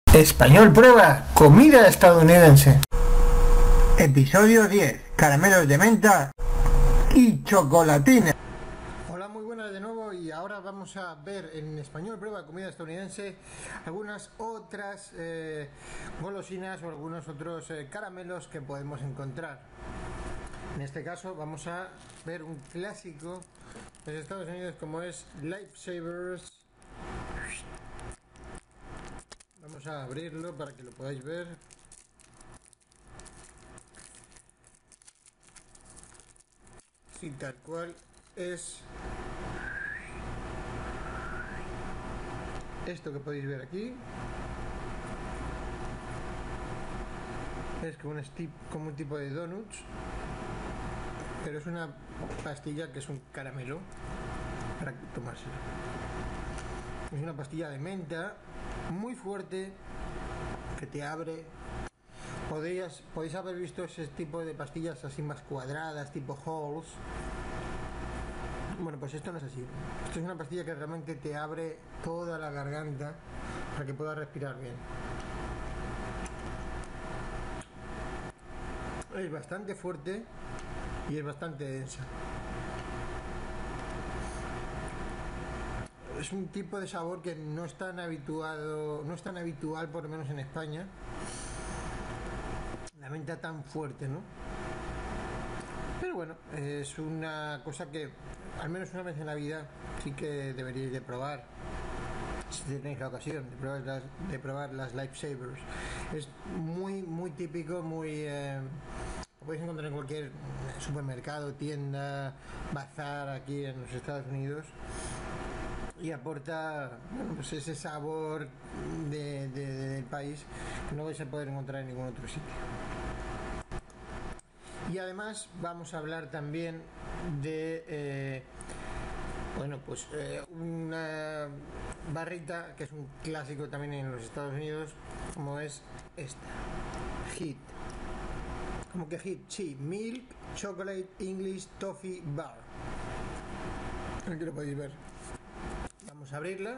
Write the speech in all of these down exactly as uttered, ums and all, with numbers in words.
Español prueba comida estadounidense. Episodio diez. Caramelos de menta y chocolatina. Hola, muy buenas de nuevo, y ahora vamos a ver en Español prueba comida estadounidense algunas otras eh, golosinas o algunos otros eh, caramelos que podemos encontrar. En este caso vamos a ver un clásico de Estados Unidos como es Lifesavers. Vamos a abrirlo para que lo podáis ver. Sí, tal cual es esto que podéis ver aquí. Es como un, como un tipo de donuts, pero es una pastilla que es un caramelo para tomárselo. Es una pastilla de menta muy fuerte que te abre. Podéis, podéis haber visto ese tipo de pastillas así más cuadradas, tipo Halls. Bueno, pues esto no es así. Esto es una pastilla que realmente te abre toda la garganta para que puedas respirar bien. Es bastante fuerte y es bastante densa. Es un tipo de sabor que no es tan habituado, no es tan habitual, por lo menos en España. La menta tan fuerte, ¿no? Pero bueno, es una cosa que al menos una vez en la vida sí que deberíais de probar, si tenéis la ocasión de probar las, de probar las Lifesavers. Es muy muy típico, muy eh, lo podéis encontrar en cualquier supermercado, tienda, bazar aquí en los Estados Unidos, y aporta, bueno, pues ese sabor de, de, de, del país que no vais a poder encontrar en ningún otro sitio. Y además vamos a hablar también de eh, bueno pues eh, una barrita que es un clásico también en los Estados Unidos, como es esta Hit. Como que Hit, sí, Milk Chocolate English Toffee Bar. Aquí lo podéis ver. Vamos a abrirla.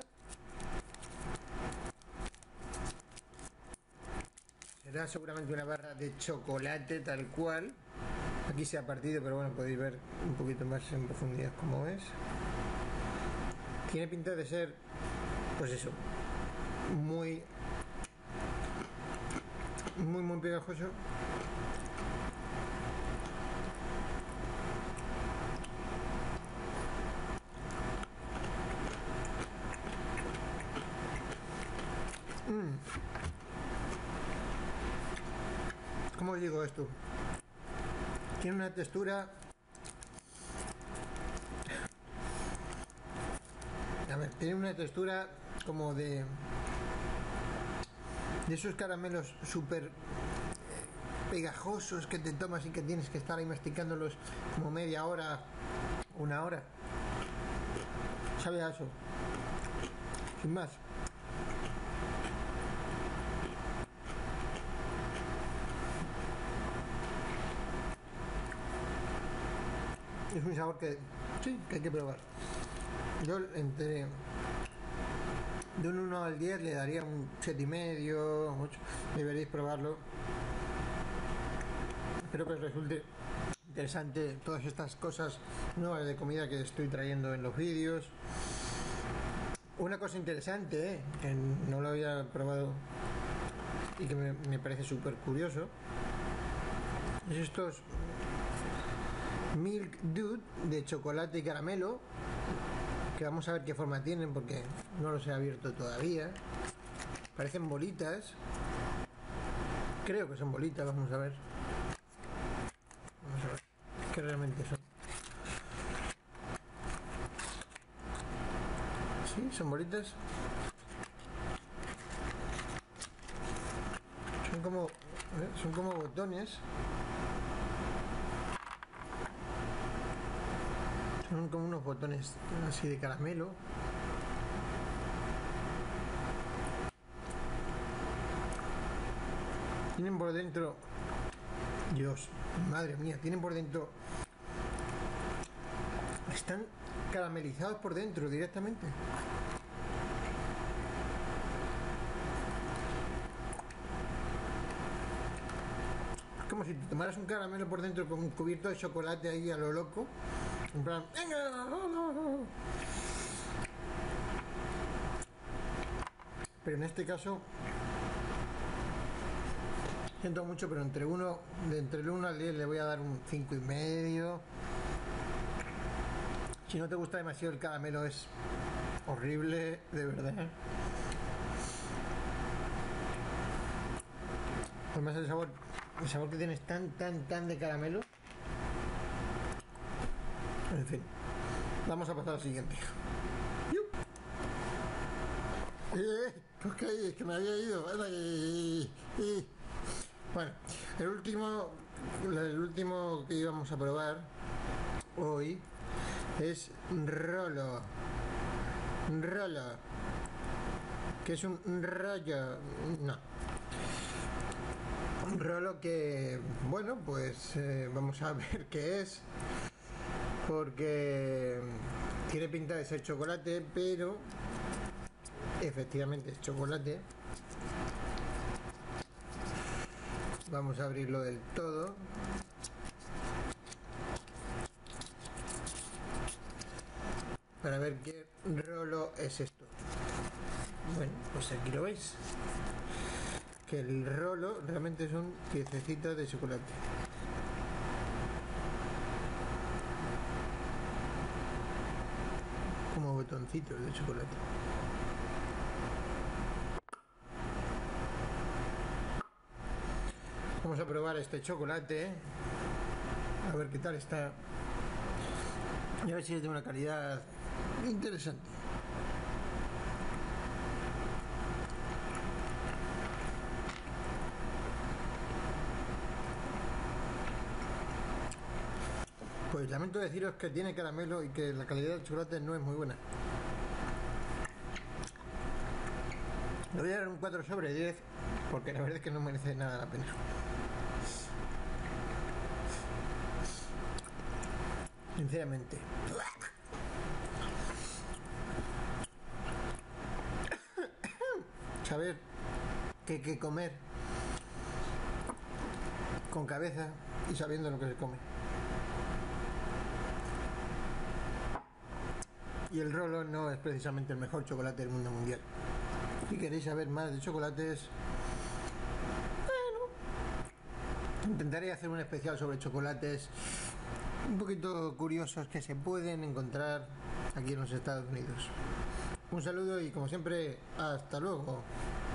Será seguramente una barra de chocolate tal cual. Aquí se ha partido, pero bueno, podéis ver un poquito más en profundidad cómo es. Tiene pinta de ser, pues eso, muy, muy, muy pegajoso. Mm. ¿Cómo os digo esto? Tiene una textura, a ver, tiene una textura como de de esos caramelos súper pegajosos que te tomas y que tienes que estar ahí masticándolos como media hora, una hora. Sabe a eso, sin más. Es un sabor que sí, que hay que probar. Yo entre de un uno al diez le daría un siete y medio, ocho. Deberéis probarlo. Espero que os resulte interesante todas estas cosas nuevas de comida que estoy trayendo en los vídeos. Una cosa interesante, ¿eh? Que no lo había probado y que me, me parece súper curioso, es estos Milk Dude de chocolate y caramelo, que vamos a ver qué forma tienen porque no los he abierto todavía. Parecen bolitas, creo que son bolitas, vamos a ver. Vamos a ver qué realmente son. Sí, son bolitas. Son como, ¿eh? Son como botones. Son como unos botones así de caramelo. Tienen por dentro, Dios, madre mía, tienen por dentro, están caramelizados por dentro directamente. como si te tomaras un caramelo por dentro con un cubierto de chocolate ahí a lo loco. En plan, venga, no, no, no. Pero en este caso, siento mucho, pero entre uno, de entre el uno al diez le voy a dar un cinco y medio. Si no te gusta demasiado el caramelo es horrible, de verdad. Además el sabor, el sabor que tienes tan, tan, tan de caramelo. En fin, vamos a pasar al siguiente. Eh, ok, es que me había ido. Bueno, el último, el último que íbamos a probar hoy es Rolo. Rolo. Que es un rollo. No. Un Rolo que, bueno, pues eh, vamos a ver qué es. Porque tiene pinta de ser chocolate, pero efectivamente es chocolate. Vamos a abrirlo del todo. Para ver qué Rolo es esto. Bueno, pues aquí lo veis. Que el Rolo realmente son piececitas de chocolate. Como botoncitos de chocolate. Vamos a probar este chocolate. A ver qué tal está. Y a ver si es de una calidad interesante. Pues lamento deciros que tiene caramelo y que la calidad del chocolate no es muy buena. Le voy a dar un cuatro sobre diez porque la verdad es que no merece nada la pena. Sinceramente. Saber qué que comer con cabeza y sabiendo lo que se come. Y el Rolo no es precisamente el mejor chocolate del mundo mundial. Si queréis saber más de chocolates, bueno, intentaré hacer un especial sobre chocolates un poquito curiosos que se pueden encontrar aquí en los Estados Unidos. Un saludo y como siempre, hasta luego.